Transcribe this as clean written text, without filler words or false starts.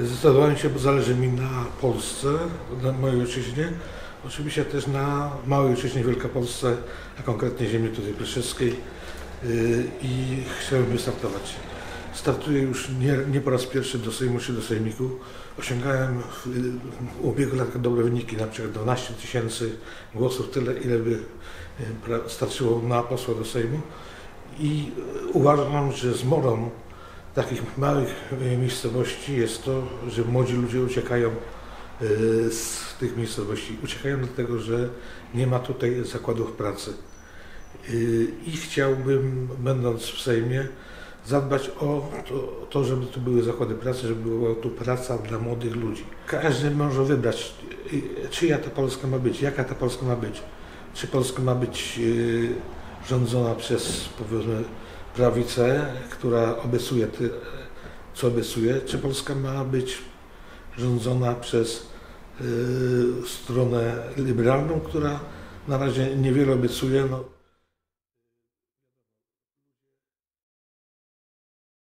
Zdecydowałem się, bo zależy mi na Polsce, na mojej ojczyźnie, oczywiście też na małej ojczyźnie Wielkopolsce, a konkretnie ziemi tutaj Preszewskiej i chciałem wystartować. Startuję już nie po raz pierwszy do Sejmu czy do Sejmiku. Osiągałem w ubiegłych latach dobre wyniki, na przykład 12 000 głosów, tyle ile by starczyło na posła do Sejmu. I uważam, że zmorą takich małych miejscowości jest to, że młodzi ludzie uciekają z tych miejscowości. Uciekają dlatego, że nie ma tutaj zakładów pracy. I chciałbym, będąc w Sejmie, zadbać o to, żeby tu były zakłady pracy, żeby była tu praca dla młodych ludzi. Każdy może wybrać, czyja ta Polska ma być, jaka ta Polska ma być. Czy Polska ma być rządzona przez, powiedzmy, prawicę, która obiecuje, co obiecuje, czy Polska ma być rządzona przez stronę liberalną, która na razie niewiele obiecuje.